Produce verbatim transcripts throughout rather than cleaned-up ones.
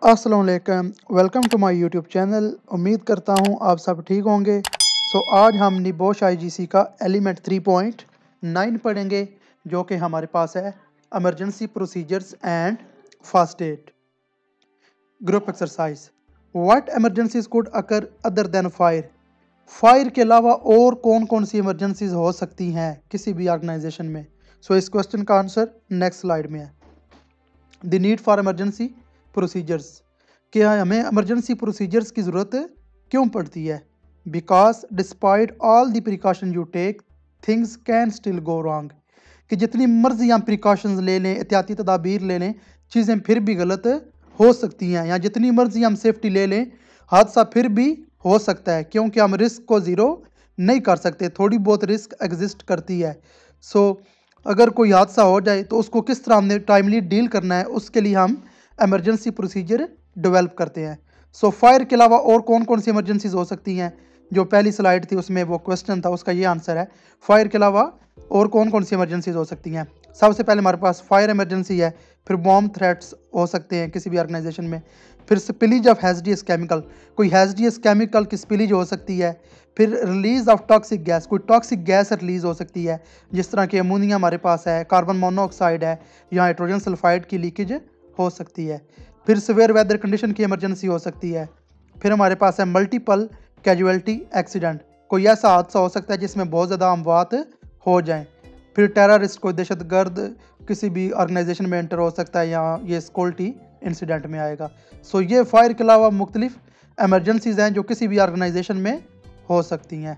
अस्सलाम वालेकुम, welcome to my YouTube channel. उम्मीद करता हूँ आप सब ठीक होंगे। सो आज हम निबोश आईजीसी का एलिमेंट थ्री पॉइंट नाइन पढ़ेंगे, जो कि हमारे पास है emergency procedures and first aid. Group exercise. What emergencies could occur other than fire. Fire के अलावा और कौन कौन सी इमरजेंसीज हो सकती हैं किसी भी ऑर्गेनाइजेशन में। सो so, इस क्वेश्चन का आंसर नेक्स्ट स्लाइड में है। The need for emergency procedures, कि हमें इमरजेंसी प्रोसीजर्स की ज़रूरत क्यों पड़ती है। Because despite all the precaution you take things can still go wrong, कि जितनी मर्जी हम प्रिकॉशंस ले लें, एहतियाती तदाबीर ले लें, चीज़ें फिर भी गलत हो सकती हैं। या जितनी मर्जी हम सेफ्टी ले लें, हादसा फिर भी हो सकता है, क्योंकि हम रिस्क को ज़ीरो नहीं कर सकते, थोड़ी बहुत रिस्क एग्जिस्ट करती है। सो so, अगर कोई हादसा हो जाए तो उसको किस तरह हमने टाइमली डील करना है, उसके लिए हम इमरजेंसी प्रोसीजर डेवलप करते हैं। सो so, फायर के अलावा और कौन कौन सी इमरजेंसीज हो सकती हैं, जो पहली स्लाइड थी उसमें वो क्वेश्चन था, उसका ये आंसर है। फायर के अलावा और कौन कौन सी इमरजेंसीज हो सकती हैं। सबसे पहले हमारे पास फायर इमरजेंसी है, फिर बॉम्ब थ्रेट्स हो सकते हैं किसी भी ऑर्गेनाइजेशन में, फिर स्पिलीज ऑफ हैजडियस केमिकल, कोई हैजडियस केमिकल की स्पिलीज हो सकती है, फिर रिलीज ऑफ टॉक्सिक गैस, कोई टॉक्सिक गैस रिलीज हो सकती है, जिस तरह की अमोनिया हमारे पास है, कार्बन मोनोऑक्साइड है, या हाइड्रोजन सल्फाइड की लीकेज हो सकती है। फिर सिवियर वेदर कंडीशन की इमरजेंसी हो सकती है। फिर हमारे पास है मल्टीपल कैजुअलिटी एक्सीडेंट, कोई ऐसा हादसा हो सकता है जिसमें बहुत ज़्यादा अमवात हो जाएं। फिर टेररिस्ट, कोई दहशतगर्द किसी भी ऑर्गेनाइजेशन में एंटर हो सकता है, या ये सिक्योरिटी इंसिडेंट में आएगा। सो ये फायर के अलावा मुख्तलिफ एमरजेंसीज हैं जो किसी भी ऑर्गेनाइजेशन में हो सकती हैं।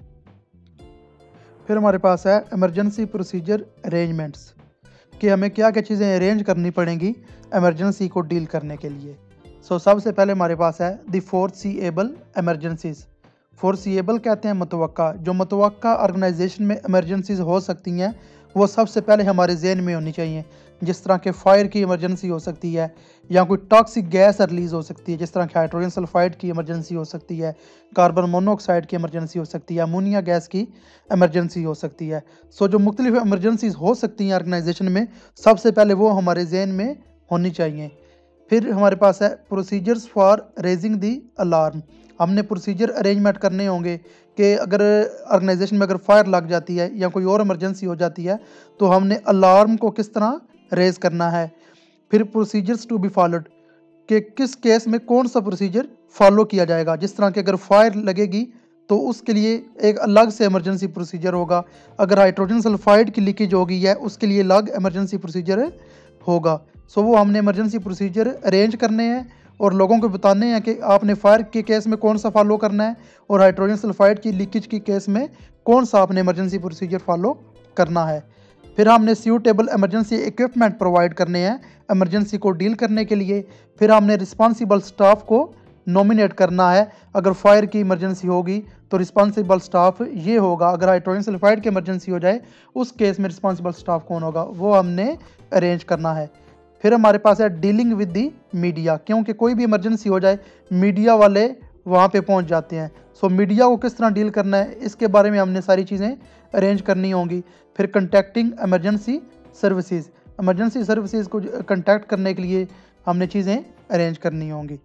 फिर हमारे पास है इमरजेंसी प्रोसीजर अरेंजमेंट्स, कि हमें क्या क्या चीज़ें अरेंज करनी पड़ेंगी इमरजेंसी को डील करने के लिए। सो so, सबसे पहले हमारे पास है द फोरसीएबल इमरजेंसीज। फोरसीएबल कहते हैं मुतवक्का, जो मुतवक्का ऑर्गेनाइजेशन में इमरजेंसीज हो सकती हैं वो सबसे पहले हमारे जहन में होनी चाहिए। जिस तरह के फायर की इमरजेंसी हो सकती है, या कोई टॉक्सिक गैस रिलीज हो सकती है, जिस तरह के हाइड्रोजन सल्फाइड की इमरजेंसी हो सकती है, कार्बन मोनोऑक्साइड की इमरजेंसी हो सकती है, अमोनिया गैस की इमरजेंसी हो सकती है। सो जो मुख्तलिफ इमरजेंसीज हो सकती हैं ऑर्गेनाइजेशन में, सबसे पहले वो हमारे जहन में होनी चाहिए। फिर हमारे पास है procedures for raising the alarm, हमने प्रोसीजर अरेंजमेंट करने होंगे कि अगर ऑर्गेनाइजेशन में अगर फायर लग जाती है या कोई और इमरजेंसी हो जाती है तो हमने अलार्म को किस तरह रेज करना है। फिर प्रोसीजर्स टू बी फॉलोड, कि किस केस में कौन सा प्रोसीजर फॉलो किया जाएगा। जिस तरह की अगर फायर लगेगी तो उसके लिए एक अलग से इमरजेंसी प्रोसीजर होगा, अगर हाइड्रोजन सल्फाइड की लीकेज होगी है उसके लिए अलग इमरजेंसी प्रोसीजर होगा। सो वो हमने इमरजेंसी प्रोसीजर अरेंज करने हैं और लोगों को बताने हैं कि आपने फायर के केस में कौन सा फॉलो करना है, और हाइड्रोजन सल्फाइड की लीकेज की केस में कौन सा आपने इमरजेंसी प्रोसीजर फॉलो करना है। फिर हमने सूटेबल इमरजेंसी इक्विपमेंट प्रोवाइड करने हैं इमरजेंसी को डील करने के लिए। फिर हमने रिस्पॉन्सिबल स्टाफ को नॉमिनेट करना है, अगर फायर की इमरजेंसी होगी तो रिस्पॉन्सिबल स्टाफ ये होगा, अगर हाइड्रोजन सल्फाइड की इमरजेंसी हो जाए उस केस में रिस्पॉन्सिबल स्टाफ कौन होगा वो हमने अरेंज करना है। फिर हमारे पास है डीलिंग विद दी मीडिया, क्योंकि कोई भी इमरजेंसी हो जाए मीडिया वाले वहाँ पे पहुँच जाते हैं। सो मीडिया को किस तरह डील करना है इसके बारे में हमने सारी चीज़ें अरेंज करनी होंगी। फिर contacting emergency services, emergency services को कंटैक्ट करने के लिए हमने चीज़ें अरेंज करनी होंगी।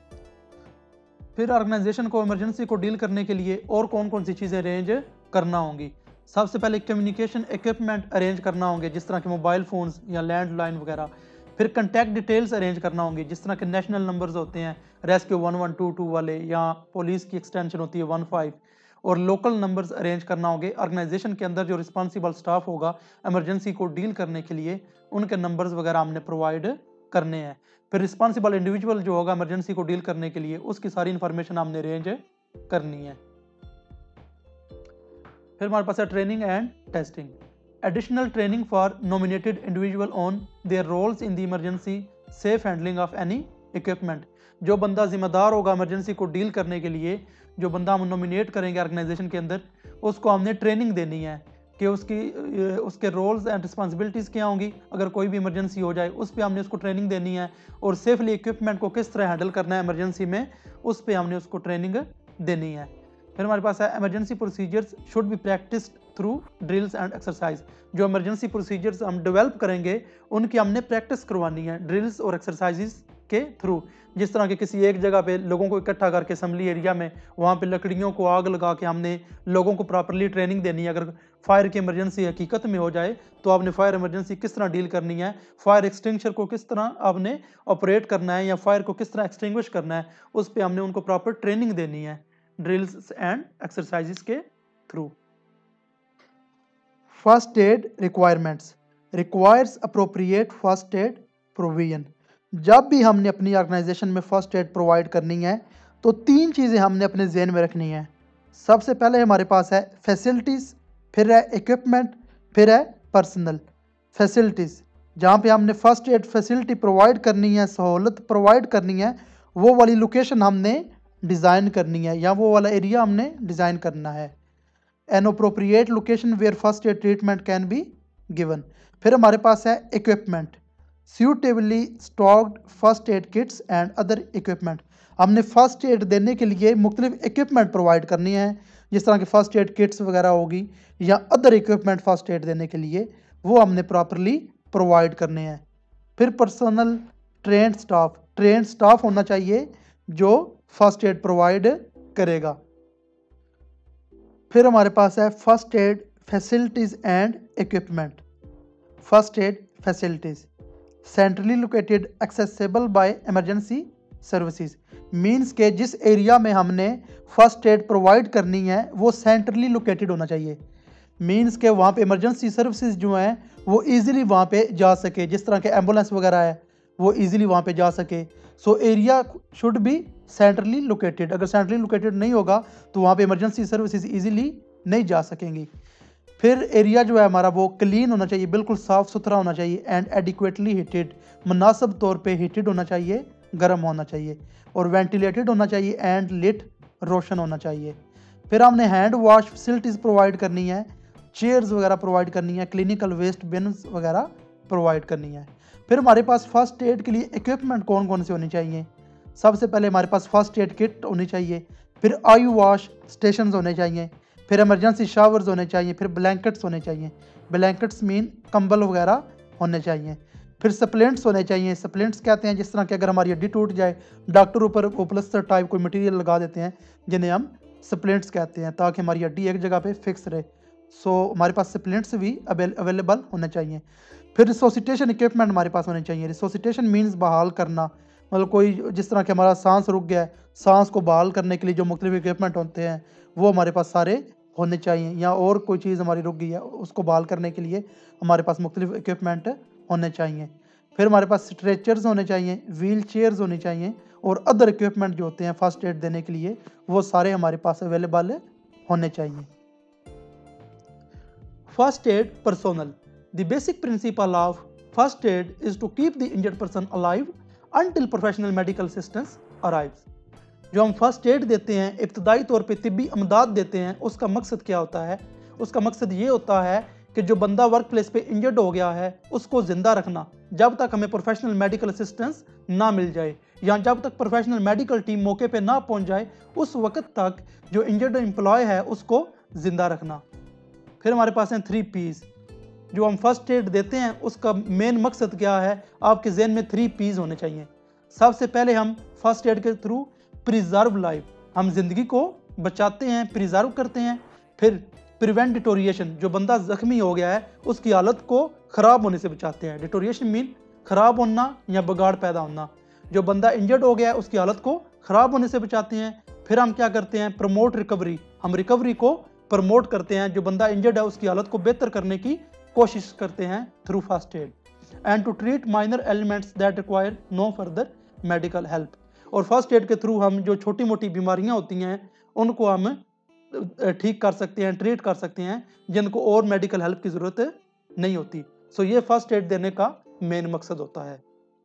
फिर ऑर्गेनाइजेशन को इमरजेंसी को डील करने के लिए और कौन कौन सी चीज़ें अरेंज करना होंगी। सबसे पहले कम्युनिकेशन इक्विपमेंट अरेंज करना होंगे, जिस तरह के मोबाइल फ़ोन्स या लैंडलाइन वगैरह। फिर कंटैक्ट डिटेल्स अरेंज करना होंगी, जिस तरह के नेशनल नंबर्स होते हैं rescue one one two two वाले, या पुलिस की एक्सटेंशन होती है वन फाइव, और लोकल नंबर्स अरेंज करना होंगे। ऑर्गेनाइजेशन के अंदर जो रिस्पॉन्सिबल स्टाफ होगा इमरजेंसी को डील करने के लिए उनके नंबर्स वगैरह हमने प्रोवाइड करने हैं। फिर रिस्पॉन्सिबल इंडिविजुअल जो होगा इमरजेंसी को डील करने के लिए उसकी सारी इन्फॉर्मेशन हमने अरेंज करनी है। फिर हमारे पास है training and testing, additional training for nominated individual on their roles in the emergency safe handling of any equipment. जो बंदा जिम्मेदार होगा इमरजेंसी को डील करने के लिए, जो बंदा हम नॉमिनेट करेंगे ऑर्गेनाइजेशन के अंदर, उसको हमने ट्रेनिंग देनी है कि उसकी उसके रोल्स एंड रिस्पॉन्सिबिलिटीज़ क्या होंगी। अगर कोई भी इमरजेंसी हो जाए उस पर हमने उसको ट्रेनिंग देनी है, और सेफली इक्विपमेंट को किस तरह हैंडल करना है इमरजेंसी में उस पर हमने उसको ट्रेनिंग देनी है। फिर हमारे पास है emergency procedures should be practised through drills and exercise, जो इमरजेंसी प्रोसीजर्स हम डेवलप करेंगे उनकी हमने प्रैक्टिस करवानी है ड्रिल्स और एक्सरसाइजेस के थ्रू। जिस तरह के किसी एक जगह पे लोगों को इकट्ठा करके असम्बली एरिया में वहाँ पे लकड़ियों को आग लगा के हमने लोगों को प्रॉपरली ट्रेनिंग देनी है। अगर फायर की इमरजेंसी हकीकत में हो जाए तो आपने फायर इमरजेंसी किस तरह डील करनी है, फायर एक्सटिंग्विशर को किस तरह आपने ऑपरेट करना है या फायर को किस तरह एक्सटिंग्विश करना है, उस पर हमने उनको प्रॉपर ट्रेनिंग देनी है ड्रिल्स एंड एक्सरसाइजेस के through. First aid requirements requires appropriate first aid provision. जब भी हमने अपनी ऑर्गेनाइजेशन में फर्स्ट एड प्रोवाइड करनी है तो तीन चीज़ें हमने अपने जहन में रखनी है। सबसे पहले हमारे पास है फैसिलिटीज़, फिर है इक्विपमेंट, फिर है पर्सनल। फैसिलिटीज़, जहाँ पे हमने फर्स्ट एड फैसिलिटी प्रोवाइड करनी है, सहूलत प्रोवाइड करनी है, वो वाली लोकेशन हमने डिज़ाइन करनी है या वो वाला एरिया हमने डिज़ाइन करना है। An appropriate location where first aid treatment can be given. फिर हमारे पास है equipment, suitably stocked first aid kits and other equipment. हमने फर्स्ट एड देने के लिए मुख्तलिफ इक्विपमेंट प्रोवाइड करनी है, जिस तरह की फर्स्ट एड किट्स वगैरह होगी या अदर इक्विपमेंट फर्स्ट एड देने के लिए वो हमने प्रॉपरली प्रोवाइड करने हैं। फिर personal trained staff, trained staff होना चाहिए जो फर्स्ट एड प्रोवाइड करेगा। फिर हमारे पास है first aid facilities and equipment. First aid facilities centrally located accessible by emergency services, means के जिस एरिया में हमने फर्स्ट एड प्रोवाइड करनी है वो सेंट्रली लोकेटेड होना चाहिए। मींस के वहाँ पे इमरजेंसी सर्विसेज जो हैं वो इजीली वहाँ पे जा सके, जिस तरह के एम्बुलेंस वगैरह है वो इजीली वहाँ पे जा सके। So area should be centrally located. अगर सेंट्रली लोकेटेड नहीं होगा तो वहाँ पे इमरजेंसी सर्विसेज इजीली नहीं जा सकेंगी। फिर एरिया जो है हमारा वो क्लीन होना चाहिए, बिल्कुल साफ़ सुथरा होना चाहिए एंड एडिक्वेटली हीटेड, मुनासिब तौर पे हीटेड होना चाहिए, गर्म होना चाहिए, और वेंटिलेटेड होना चाहिए एंड लिट, रोशन होना चाहिए। फिर हमने हैंड वॉश फैसिलिटीज़ प्रोवाइड करनी है, चेयर्स वगैरह प्रोवाइड करनी है, क्लिनिकल वेस्ट बिन्स वगैरह प्रोवाइड करनी है। फिर हमारे पास फर्स्ट एड के लिए इक्विपमेंट कौन कौन से होने चाहिए। सबसे पहले हमारे पास फर्स्ट एड किट होनी चाहिए, फिर आई वॉश स्टेशन होने चाहिए, फिर इमरजेंसी शावर्स होने चाहिए, फिर ब्लैंकेट्स होने चाहिए, ब्लैंकेट्स मीन कंबल वगैरह होने चाहिए। फिर सप्लेंट्स होने चाहिए। सप्लेंट्स कहते हैं जिस तरह कि अगर हमारी हड्डी टूट जाए डॉक्टर ऊपर वो प्लास्टर टाइप कोई मटेरियल लगा देते हैं जिन्हें हम सप्लेंट्स कहते हैं, ताकि हमारी हड्डी एक जगह पे फिक्स रहे। सो हमारे पास सप्लेंट्स भी अवेलेबल होने चाहिए। फिर रिसोसिटेशन इक्विपमेंट हमारे पास होने चाहिए। रिसोसिटेशन मीन्स बहाल करना, मतलब कोई जिस तरह कि हमारा सांस रुक गया है, सांस को बहाल करने के लिए जो मुख्तलिफ इक्विपमेंट होते हैं वो हमारे पास सारे होने चाहिए, या और कोई चीज़ हमारी रुक गई है उसको बहाल करने के लिए हमारे पास मुख्तलिफ इक्विपमेंट होने चाहिए। फिर हमारे पास स्ट्रेचर्स होने चाहिए, व्हील चेयर्स होनी चाहिए, और अदर इक्विपमेंट जो होते हैं फर्स्ट एड देने के लिए वो सारे हमारे पास अवेलेबल होने चाहिए। First aid personnel, the basic principle of first aid is to keep the injured person alive until professional medical assistance arrives. जो हम फर्स्ट एड देते हैं, इब्तदाई तौर पे तिब्बी अमदाद देते हैं, उसका मकसद क्या होता है? उसका मकसद ये होता है कि जो बंदा वर्क प्लेस पे इंजर्ड हो गया है उसको ज़िंदा रखना जब तक हमें प्रोफेशनल मेडिकल असिस्टेंस ना मिल जाए, या जब तक प्रोफेशनल मेडिकल टीम मौके पे ना पहुंच जाए उस वक्त तक जो इंजर्ड एम्प्लॉय है उसको ज़िंदा रखना। फिर हमारे पास हैं थ्री पीज़। जो हम फर्स्ट एड देते हैं उसका मेन मकसद क्या है? आपके जहन में थ्री पीज़ होने चाहिए। सबसे पहले हम फर्स्ट एड के थ्रू प्रिजर्व लाइफ, हम जिंदगी को बचाते हैं, प्रिजर्व करते हैं। फिर प्रिवेंट डिटोरिएशन, जो बंदा जख्मी हो गया है उसकी हालत को ख़राब होने से बचाते हैं। डिटोरिएशन मीन ख़राब होना या बगाड़ पैदा होना। जो बंदा इंजर्ड हो गया है उसकी हालत को ख़राब होने से बचाते हैं। फिर हम क्या करते हैं? प्रमोट रिकवरी, हम रिकवरी को प्रमोट करते हैं। जो बंदा इंजर्ड है उसकी हालत को बेहतर करने की कोशिश करते हैं through first aid. And to treat minor ailments that require no further medical help. और फर्स्ट एड के थ्रू हम जो छोटी मोटी बीमारियां होती हैं उनको हम ठीक कर सकते हैं, ट्रीट कर सकते हैं, जिनको और मेडिकल हेल्प की ज़रूरत नहीं होती। सो ये फर्स्ट एड देने का मेन मकसद होता है।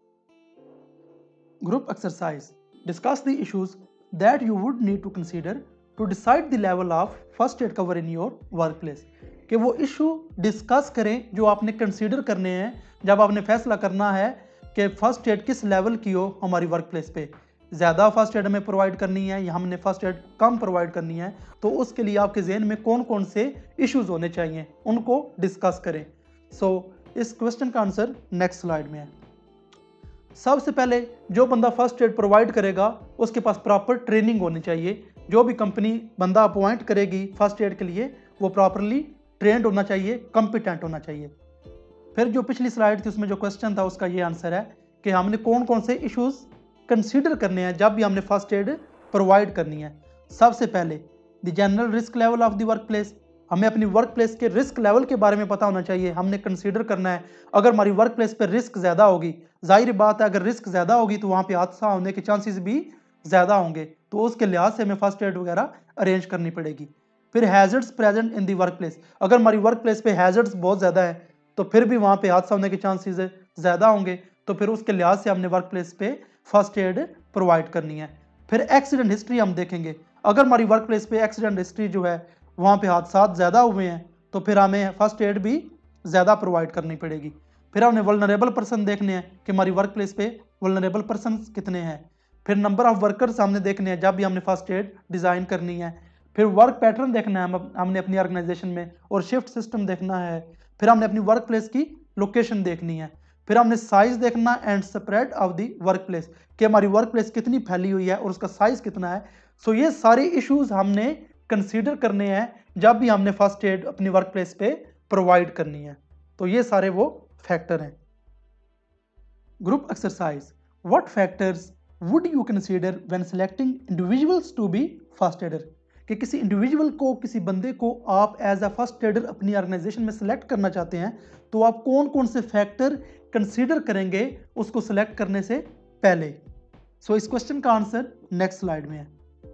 Group exercise, discuss the issues that you would need to consider to decide the level of first aid cover in your work place. कि वो इशू डिस्कस करें जो आपने कंसीडर करने हैं जब आपने फैसला करना है कि फर्स्ट एड किस लेवल की हो हमारी वर्क प्लेस पे। ज़्यादा फर्स्ट एड हमें प्रोवाइड करनी है या हमने फर्स्ट एड कम प्रोवाइड करनी है, तो उसके लिए आपके जहन में कौन कौन से इश्यूज होने चाहिए उनको डिस्कस करें। सो so, इस क्वेश्चन का आंसर नेक्स्ट स्लाइड में है। सबसे पहले जो बंदा फर्स्ट एड प्रोवाइड करेगा उसके पास प्रॉपर ट्रेनिंग होनी चाहिए। जो भी कंपनी बंदा अपॉइंट करेगी फर्स्ट एड के लिए वो प्रॉपरली ट्रेंड होना चाहिए, कॉम्पिटेंट होना चाहिए। फिर जो पिछली स्लाइड थी उसमें जो क्वेश्चन था उसका ये आंसर है कि हमने कौन कौन से इश्यूज कंसीडर करने हैं जब भी हमने फर्स्ट एड प्रोवाइड करनी है। सबसे पहले the general risk level of the work place, हमें अपनी वर्क प्लेस के रिस्क लेवल के बारे में पता होना चाहिए। हमने कंसीडर करना है अगर हमारी वर्क प्लेस पर रिस्क ज़्यादा होगी, जाहिर बात है अगर रिस्क ज़्यादा होगी तो वहाँ पे हादसा होने के चांसेस भी ज़्यादा होंगे, तो उसके लिहाज से हमें फर्स्ट एड वगैरह अरेंज करनी पड़ेगी। फिर hazards present in the work place, अगर हमारी वर्क प्लेस पे हैजर्ड्स बहुत ज़्यादा है तो फिर भी वहाँ पे हादसा होने के चांसेस ज़्यादा होंगे, तो फिर उसके लिहाज से हमने वर्क प्लेस पे फर्स्ट एड प्रोवाइड करनी है। फिर एक्सीडेंट हिस्ट्री हम देखेंगे, अगर हमारी वर्क प्लेस पे एक्सीडेंट हिस्ट्री जो है वहाँ पे हादसा ज़्यादा हुए हैं तो फिर हमें फर्स्ट एड भी ज़्यादा प्रोवाइड करनी पड़ेगी। फिर हमने वल्नरेबल पर्सन देखने हैं कि हमारी वर्क प्लेस पे वल्नरेबल पर्सन कितने हैं। फिर नंबर ऑफ वर्कर्स हमने देखने हैं जब भी हमने फर्स्ट एड डिज़ाइन करनी है। फिर वर्क पैटर्न देखना है हम हमने अपनी ऑर्गेनाइजेशन में, और शिफ्ट सिस्टम देखना है। फिर हमने अपनी वर्क प्लेस की लोकेशन देखनी है। फिर हमने साइज देखना and spread of the work place, कि हमारी वर्क प्लेस कितनी फैली हुई है और उसका साइज कितना है। सो ये सारे इश्यूज हमने कंसीडर करने हैं जब भी हमने फर्स्ट एड अपनी वर्क प्लेस पे प्रोवाइड करनी है। तो ये सारे वो फैक्टर हैं। Group exercise, what factors would you consider when selecting individuals to be first aider, कि किसी इंडिविजुअल को, किसी बंदे को आप एज अ फर्स्ट एडर अपनी ऑर्गेनाइजेशन में सिलेक्ट करना चाहते हैं तो आप कौन कौन से फैक्टर कंसीडर करेंगे उसको सिलेक्ट करने से पहले। सो so, इस क्वेश्चन का आंसर नेक्स्ट स्लाइड में है।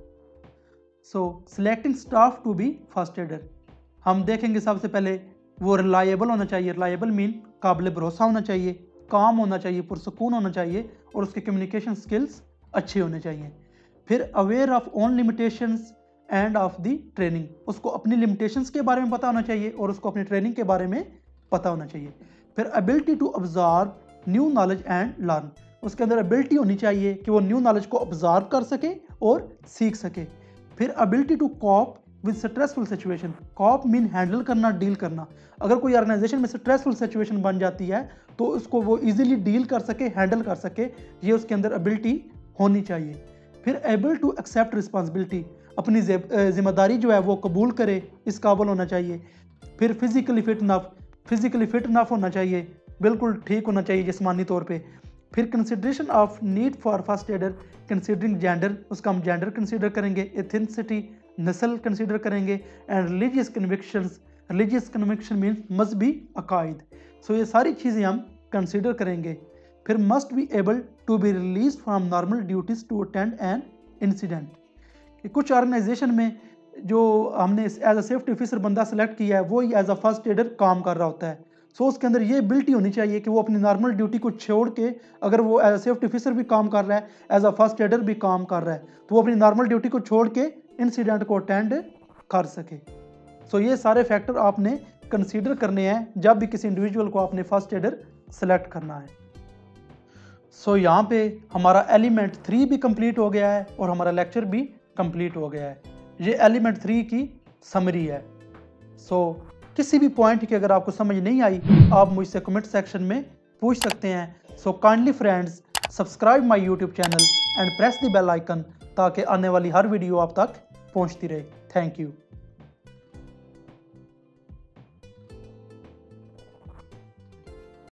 So selecting staff to be first aider, हम देखेंगे सबसे पहले वो रिलायबल होना चाहिए। रिलायबल मीन काबिल भरोसा होना चाहिए, काम होना चाहिए, पुरसकून होना चाहिए, और उसके कम्युनिकेशन स्किल्स अच्छे होने चाहिए। फिर aware of own limitations and of the training, उसको अपनी लिमिटेशंस के बारे में पता होना चाहिए और उसको अपनी ट्रेनिंग के बारे में पता होना चाहिए। फिर ability to observe new knowledge and learn, उसके अंदर एबिलिटी होनी चाहिए कि वो न्यू नॉलेज को ऑब्जर्व कर सके और सीख सके। फिर ability to cope with stressful situation, cope mean handle करना, डील करना। अगर कोई ऑर्गेनाइजेशन में स्ट्रेसफुल सिचुएशन बन जाती है तो उसको वो इजीली डील कर सके, हैंडल कर सके, ये उसके अंदर एबिलिटी होनी चाहिए। फिर एबल टू एक्सेप्ट रिस्पॉन्सिबिलिटी, अपनी जिम्मेदारी जो है वो कबूल करे, इस काबिल होना चाहिए। फिर physically fit enough, physically fit enough होना चाहिए, बिल्कुल ठीक होना चाहिए जिस्मानी तौर पे। फिर consideration of need for first aider, considering gender, उसका हम जेंडर कंसिडर करेंगे। एथेंसिटी, नस्ल कंसिडर करेंगे। And religious convictions, religious conviction means मजहबी अकायद। सो ये सारी चीज़ें हम कंसिडर करेंगे। फिर must be able to be release from normal duties to attend an incident, कि कुछ ऑर्गेनाइजेशन में जो हमने एज अ सेफ्टी ऑफिसर बंदा सेलेक्ट किया है वो ही एज अ फर्स्ट एडर काम कर रहा होता है। सो so, उसके अंदर ये एबिलिटी होनी चाहिए कि वो अपनी नॉर्मल ड्यूटी को छोड़ के, अगर वो एज अ सेफ्टी ऑफिसर भी काम कर रहा है, एज अ फर्स्ट एडर भी काम कर रहा है, तो वो अपनी नॉर्मल ड्यूटी को छोड़ के इंसिडेंट को अटेंड कर सके। सो so, ये सारे फैक्टर आपने कंसीडर करने हैं जब भी किसी इंडिविजुअल को आपने फर्स्ट एडर सेलेक्ट करना है। सो so, यहाँ पे हमारा एलिमेंट थ्री भी कंप्लीट हो गया है और हमारा लेक्चर भी कंप्लीट हो गया है। ये एलिमेंट थ्री की समरी है। सो so, किसी भी पॉइंट की अगर आपको समझ नहीं आई आप मुझसे कमेंट सेक्शन में पूछ सकते हैं। So kindly friends subscribe my YouTube channel and press the bell icon ताकि आने वाली हर वीडियो आप तक पहुंचती रहे। Thank you.